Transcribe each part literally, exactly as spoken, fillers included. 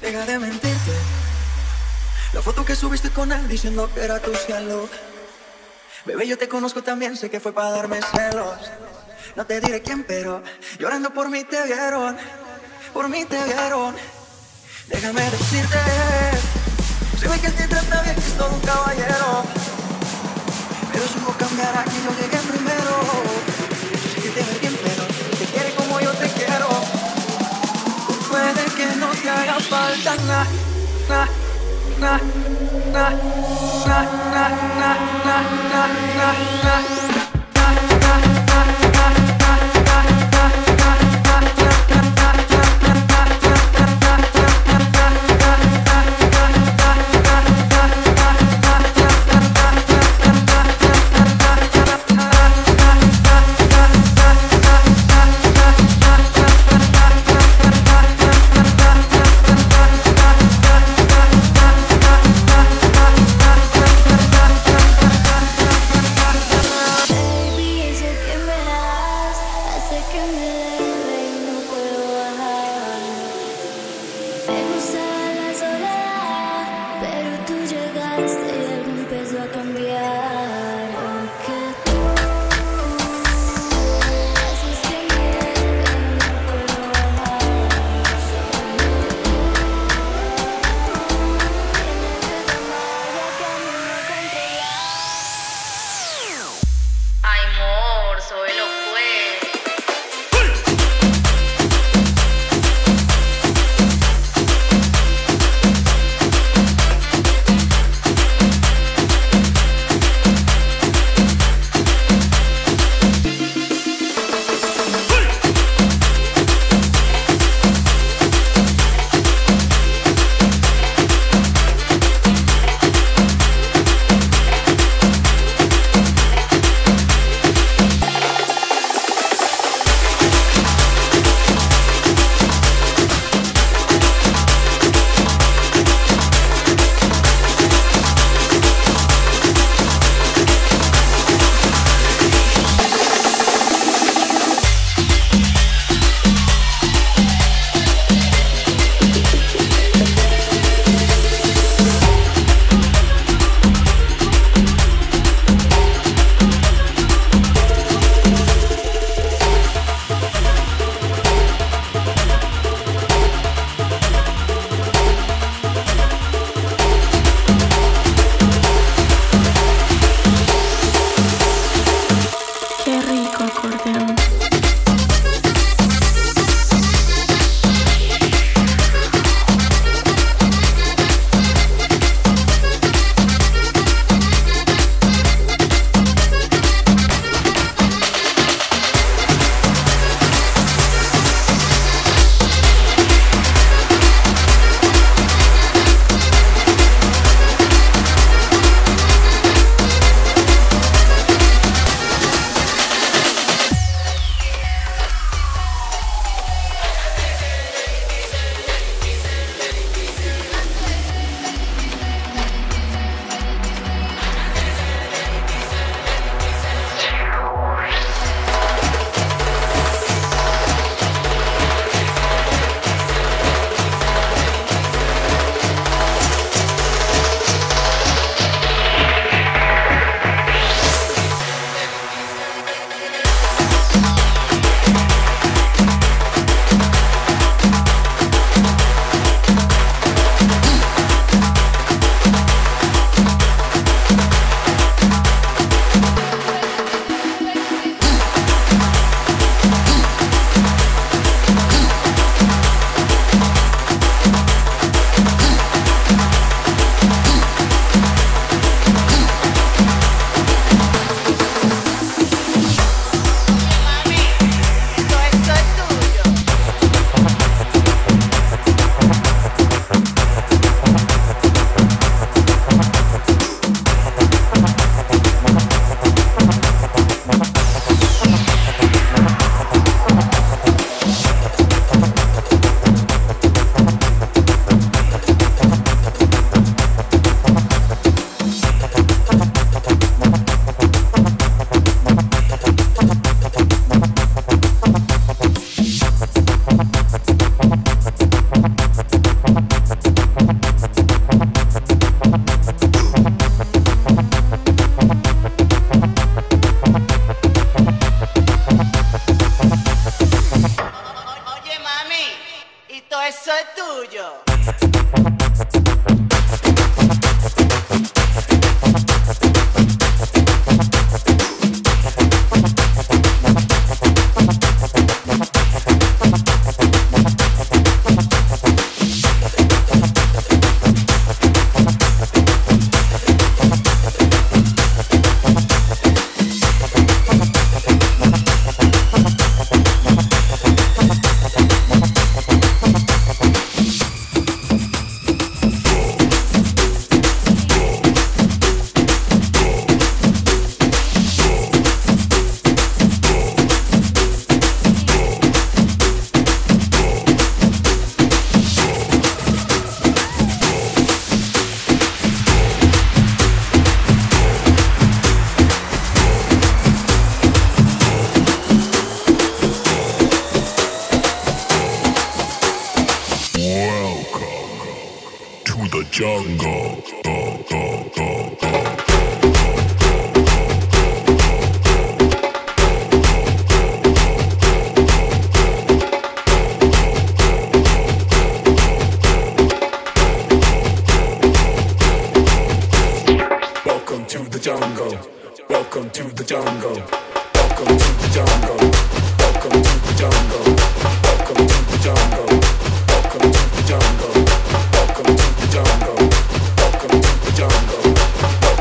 Deja de mentirte. La foto que subiste con él diciendo que era tu cielo. Bebé, yo te conozco también, sé que fue para darme celos. No te diré quién, pero llorando por mí te vieron. Por mí te vieron. Déjame decirte, se ve que él te trata bien, que es todo un caballero. Pero supo cambiar a que yo llegué primero. Yo sé que te ve bien, pero te quiere como yo te quiero. Puede que no te haga falta nada, nada, nada, nada, nada, nada, nada, nada, nada. eso es tuyo. Jungle. Go, go, go, go. Welcome to the jungle. Welcome to the jungle. Welcome to the jungle. Welcome to the jungle. Welcome to the jungle. Welcome to the jungle. Welcome to the jungle. Welcome to the jungle.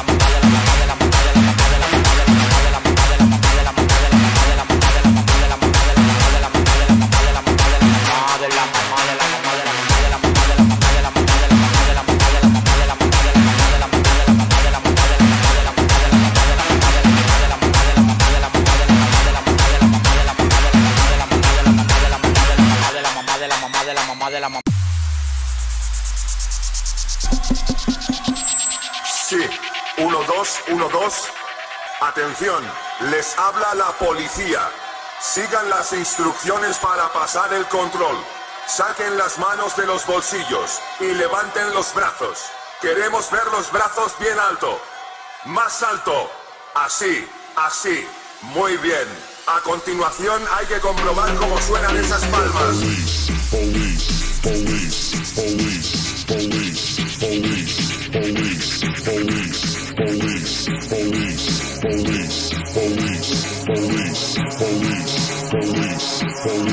Sí, uno dos, uno dos. Atención, les habla la policía. Sigan las instrucciones para pasar el control. Saquen las manos de los bolsillos y levanten los brazos. Queremos ver los brazos bien alto. Más alto. Así, así. Muy bien. A continuación hay que comprobar cómo suenan esas palmas. Police, police, police, police, police, police, police, police, police, police, police, police, police, police,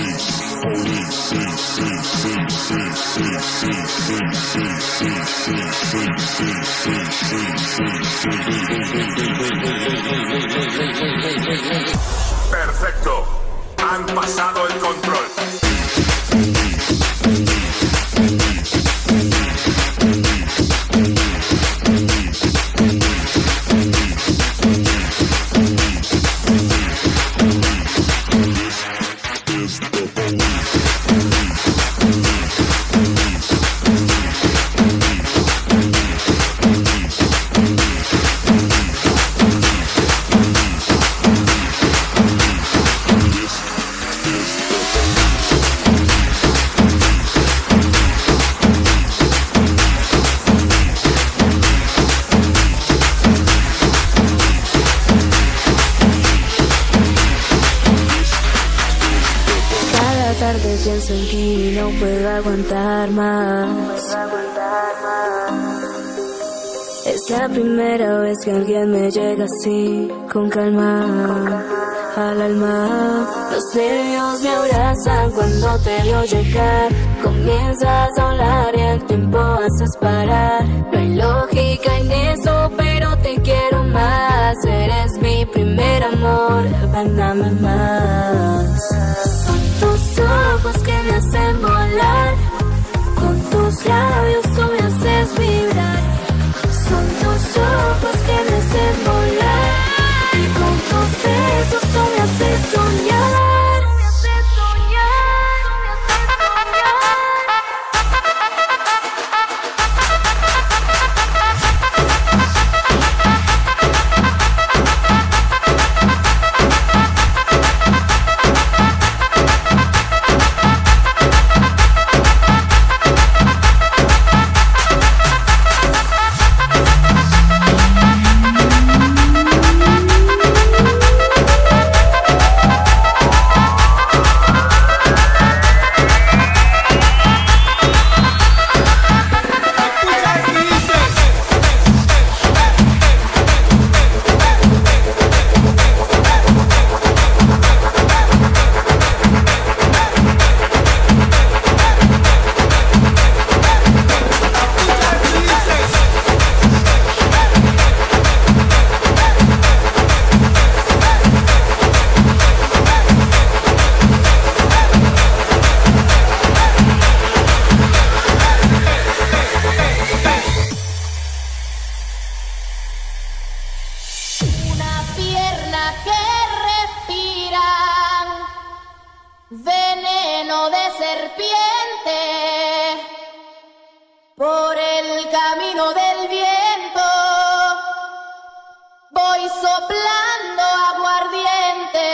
police. Perfecto. Han pasado el control. Pienso en ti, no puedo aguantar más. Es la primera vez que alguien me llega así, con calma, al alma. Los nervios me abrazan cuando te veo llegar. Comienzas a hablar y el tiempo haces parar. No hay lógica en eso, pero te quiero más. Eres mi primer amor, ven dame más. Tus ojos que me hacen volar, con tu tus labios tú me haces vibrar. Son tus ojos que me hacen volar. Y con tus besos tú me haces soñar. Veneno de serpiente por el camino del viento, voy soplando aguardiente.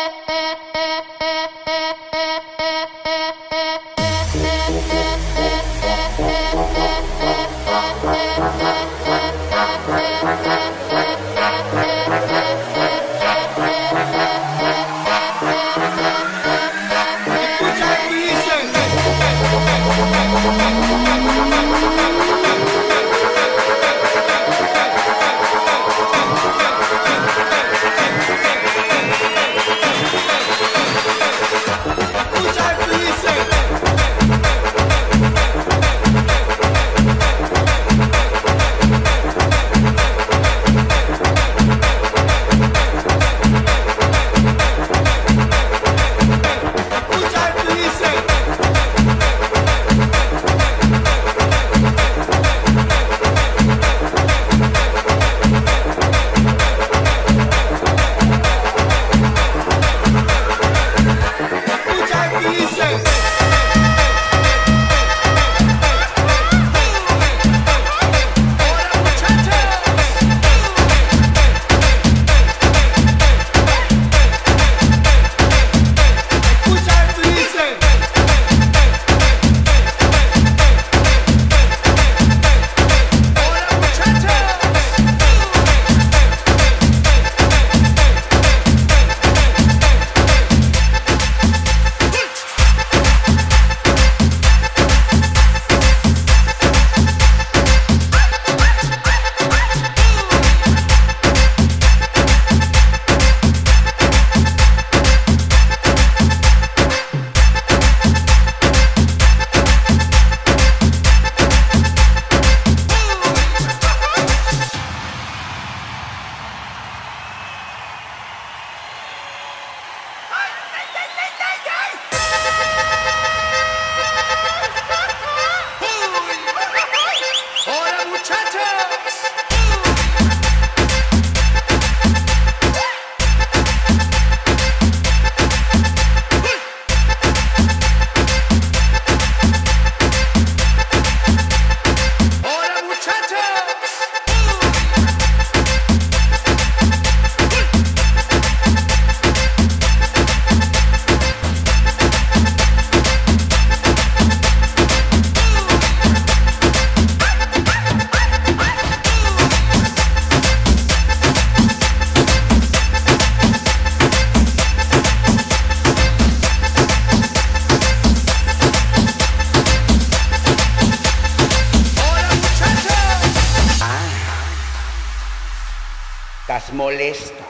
Estás molesto.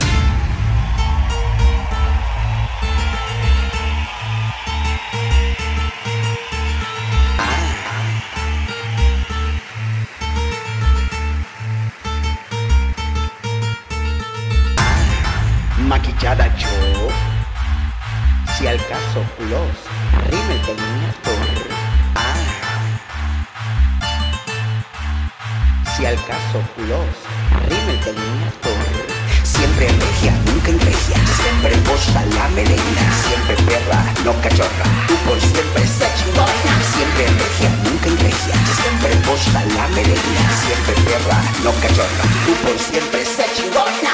Maquillada yo, si al caso plus, rime con mi actor. Ah, Si al caso plus, rime el delineador. Siempre regia, nunca regia. Siempre posa la melena. Siempre perra, no cachorra. Tú por siempre sé chingona. Siempre regia, nunca regia. Siempre posa la melena. Siempre perra, no cachorra. Tú por siempre sé chingona.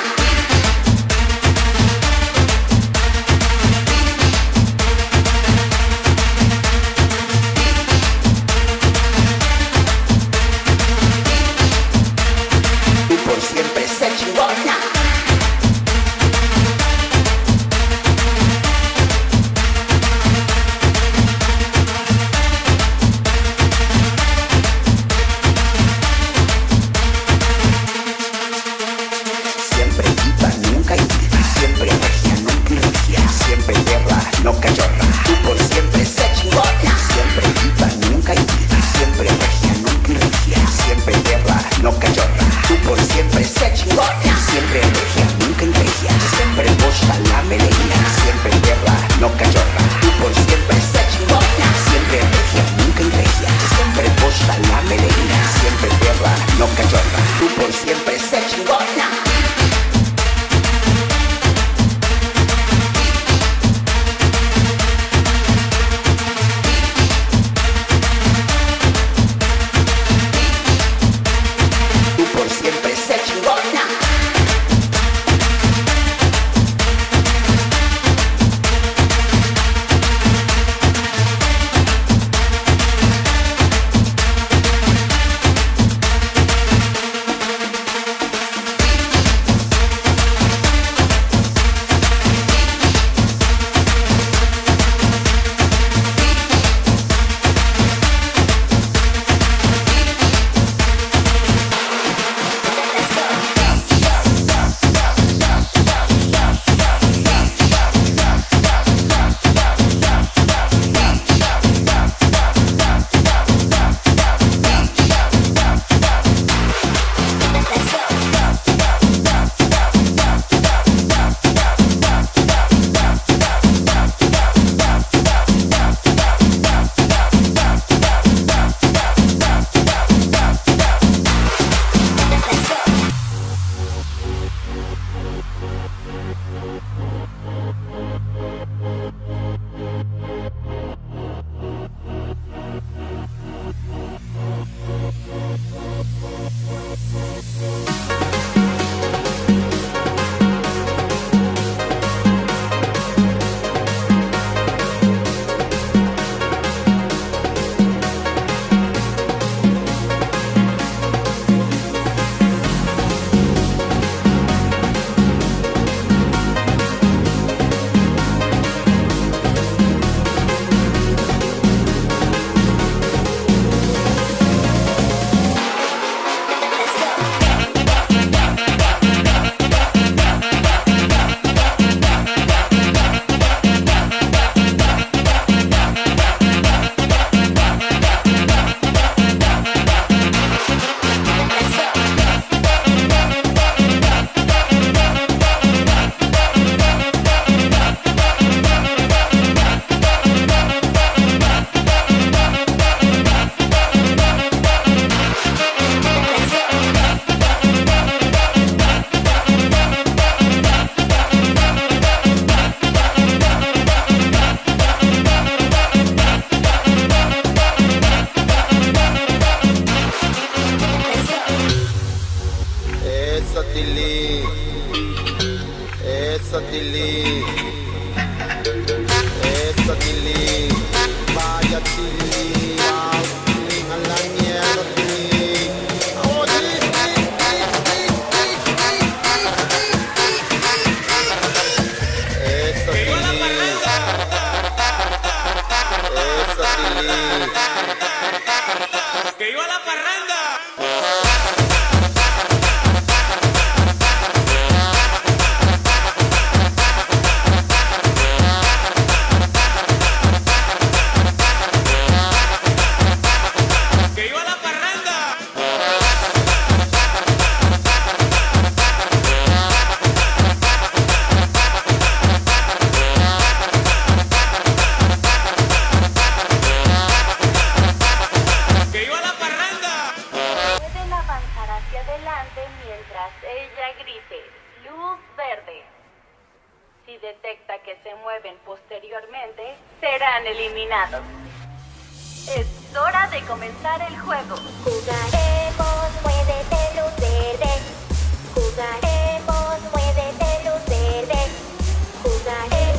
ella grite luz verde. Si detecta que se mueven posteriormente, serán eliminados. Es hora de comenzar el juego. Jugaremos, muévete luz verde. Jugaremos, muévete luz verde. Jugaremos.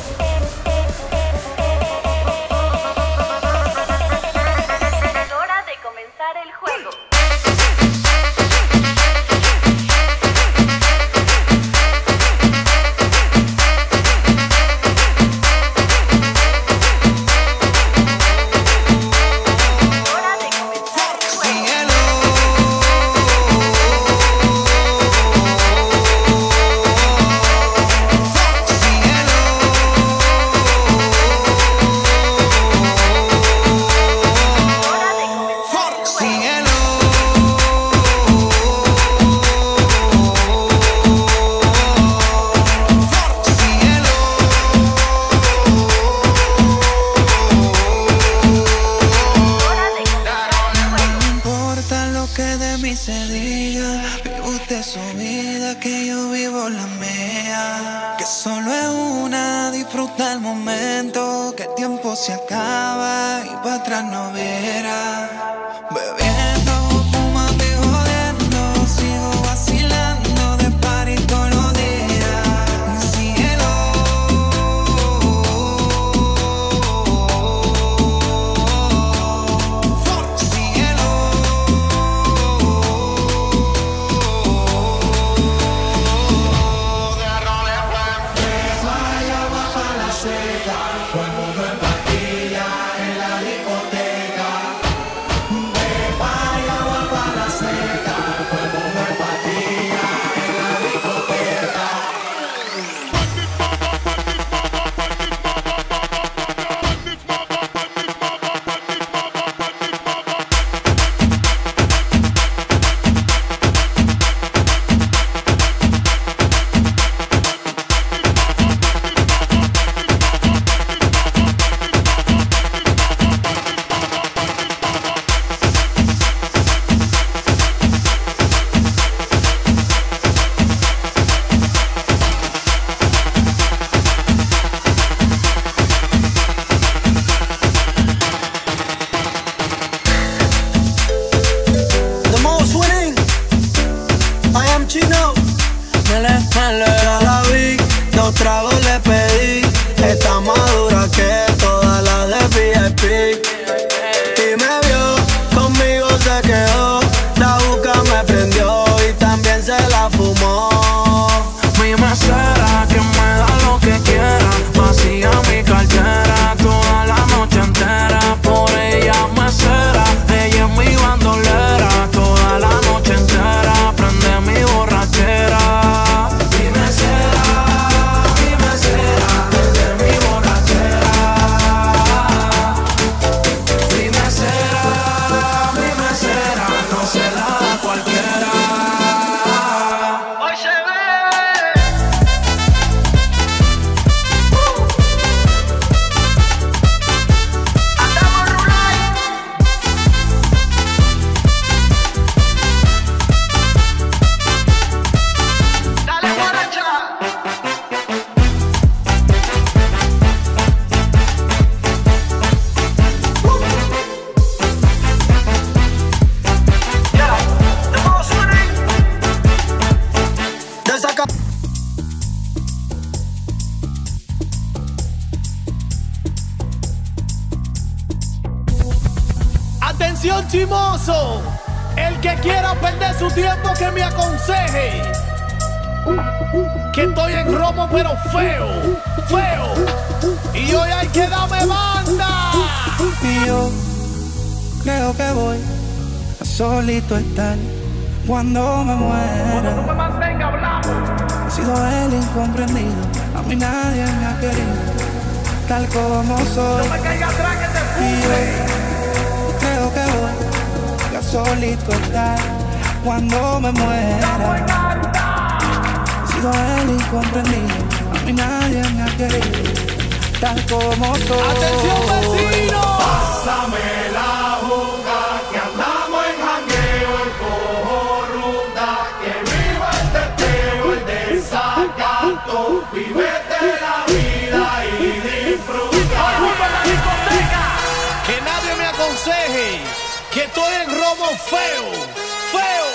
Es hora de comenzar el juego. Se acaba y para atrás no verá. Bebiendo, fumando y jodiendo, sigo vacilando de party todos los días. Cielo, cielo. De roles fuertes, vaya va para la seca. Ya la vi, dos tragos le pedí. Está más dura que todas las de V I P. Y me vio, conmigo se quedó. La boca me prendió y también se la fumó. Mi mesera que me da lo que quiera. Vacía mi cartera toda la noche entera. Por ella mesera, ella es mi bandolera. Toda la noche entera prende mi borrachera. Atención chimoso, el que quiera perder su tiempo que me aconseje. Que estoy en romo pero feo, feo. Y hoy hay que darme banda. Y yo creo que voy a solito estar cuando me muera. No me mantenga hablando. He sido el incomprendido, a mí nadie me ha querido, tal como soy. No me caiga atrás que te fume. Creo que voy a solito estar cuando me muera. He sido el incomprendido, a mí nadie me ha querido, tal como soy. ¡Atención vecino! Pásame la juga que andamos en jangueo, el cojo ruta, que viva este Romo feo, feo.